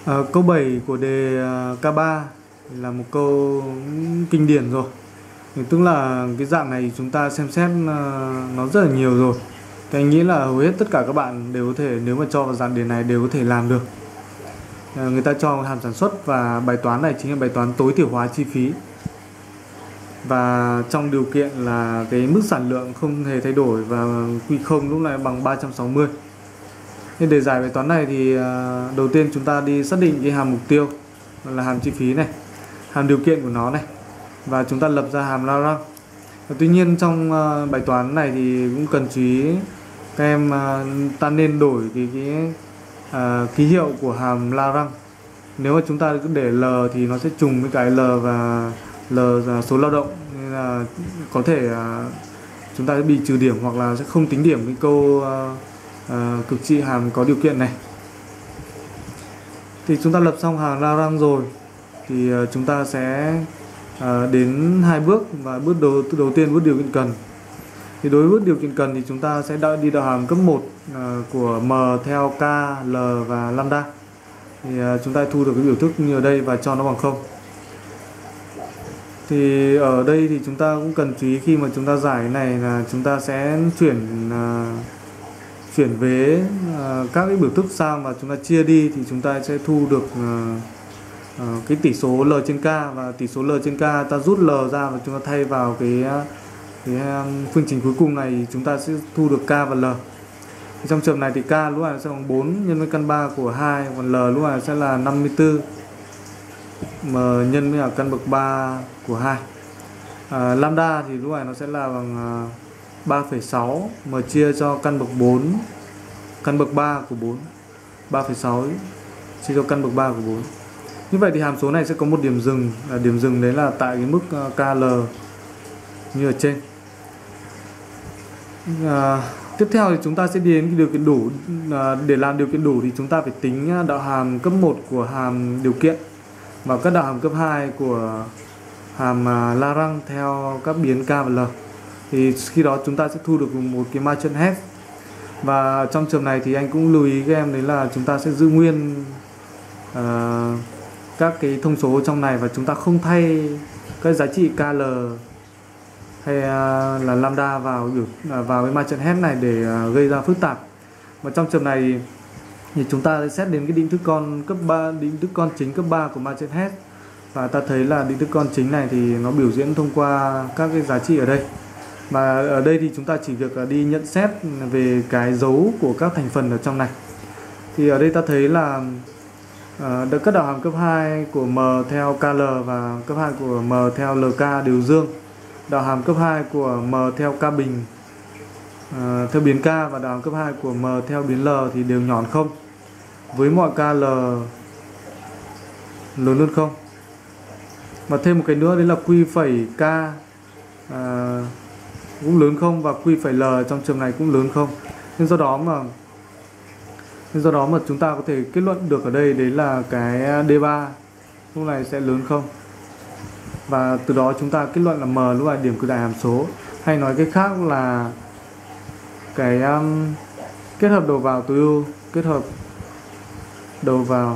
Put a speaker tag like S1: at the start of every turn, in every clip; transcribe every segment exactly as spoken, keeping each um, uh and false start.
S1: Ờ, câu bảy của đề ờ, K ba là một câu kinh điển rồi. Thì tức là cái dạng này chúng ta xem xét ờ, nó rất là nhiều rồi. Thì anh nghĩ là hầu hết tất cả các bạn đều có thể, nếu mà cho vào dạng đề này đều có thể làm được. Ờ, người ta cho hàm sản xuất và bài toán này chính là bài toán tối thiểu hóa chi phí. Và trong điều kiện là cái mức sản lượng không hề thay đổi và Q không lúc này bằng ba trăm sáu mươi. Nên để giải bài toán này thì ờ, đầu tiên chúng ta đi xác định cái hàm mục tiêu là hàm chi phí này, hàm điều kiện của nó này, và chúng ta lập ra hàm Lagrange. Tuy nhiên trong ờ, bài toán này thì cũng cần chú ý các em ờ, ta nên đổi cái, cái ờ, ký hiệu của hàm Lagrange. Nếu mà chúng ta cứ để L thì nó sẽ trùng với cái L và L là số lao động, nên là có thể ờ, chúng ta sẽ bị trừ điểm hoặc là sẽ không tính điểm cái câu ờ, ờ, cực trị hàm có điều kiện này. Thì chúng ta lập xong hàm Lagrange rồi thì ờ, chúng ta sẽ ờ, đến hai bước, và bước đầu đầu tiên bước điều kiện cần. Thì đối với bước điều kiện cần thì chúng ta sẽ đã đi đạo hàm cấp một ờ, của M theo K, L và lambda. Thì ờ, chúng ta thu được cái biểu thức như ở đây và cho nó bằng không. Thì ở đây thì chúng ta cũng cần chú ý khi mà chúng ta giải cái này là chúng ta sẽ chuyển uh, chuyển vế uh, các cái biểu thức sang và chúng ta chia đi, thì chúng ta sẽ thu được uh, uh, cái tỷ số L trên K, và tỷ số L trên K ta rút L ra và chúng ta thay vào cái, cái um, phương trình cuối cùng này, chúng ta sẽ thu được K và L. Thì trong trường này thì K lúc này sẽ bằng bốn nhân với căn ba của hai, còn L lúc này sẽ là năm mươi tư M nhân với là căn bậc ba của hai. À, lambda thì lúc này nó sẽ là bằng uh, ba phẩy sáu M chia cho căn bậc bốn, căn bậc ba của bốn, ba phẩy sáu chia cho căn bậc ba của bốn. Như vậy thì hàm số này sẽ có một điểm dừng, à, điểm dừng đấy là tại cái mức uh, K L như ở trên. À, tiếp theo thì chúng ta sẽ đi đến cái điều kiện đủ. À, để làm điều kiện đủ thì chúng ta phải tính đạo hàm cấp một của hàm điều kiện và các đạo hàm cấp hai của hàm uh, Lagrange theo các biến K và L. Thì khi đó chúng ta sẽ thu được một cái margin hedge. Và trong trường này thì anh cũng lưu ý các em đấy là chúng ta sẽ giữ nguyên uh, các cái thông số trong này, và chúng ta không thay các giá trị K L hay uh, là lambda vào biểu uh, vào cái margin hedge này để uh, gây ra phức tạp. Và trong trường này thì chúng ta sẽ xét đến cái định thức con cấp ba, định thức con chính cấp ba của margin hedge. Và ta thấy là định thức con chính này thì nó biểu diễn thông qua các cái giá trị ở đây. Và ở đây thì chúng ta chỉ việc là đi nhận xét về cái dấu của các thành phần ở trong này. Thì ở đây ta thấy là uh, các đạo hàm cấp hai của M theo K L và cấp hai của M theo L K đều dương. Đạo hàm cấp hai của M theo K bình uh, theo biến K và đạo hàm cấp hai của M theo biến L thì đều nhọn không, với mọi K L lớn hơn không. Và thêm một cái nữa đấy là Q phẩy K uh, cũng lớn không, và Q phẩy L trong trường này cũng lớn không. Nên do đó mà nên do đó mà chúng ta có thể kết luận được ở đây đấy là cái D ba lúc này sẽ lớn không. Và từ đó chúng ta kết luận là M lúc này điểm cực đại hàm số. Hay nói cách khác là cái um, kết hợp đầu vào tối ưu, kết hợp đầu vào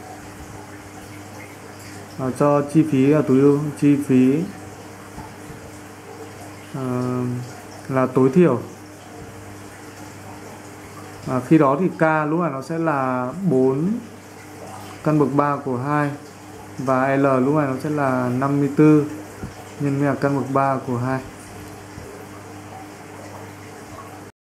S1: à, cho chi phí là tối ưu, chi phí à, là tối thiểu. À, khi đó thì K lúc này nó sẽ là bốn căn bậc ba của hai, và L lúc này nó sẽ là năm mươi tư nhân với là căn bậc ba của hai.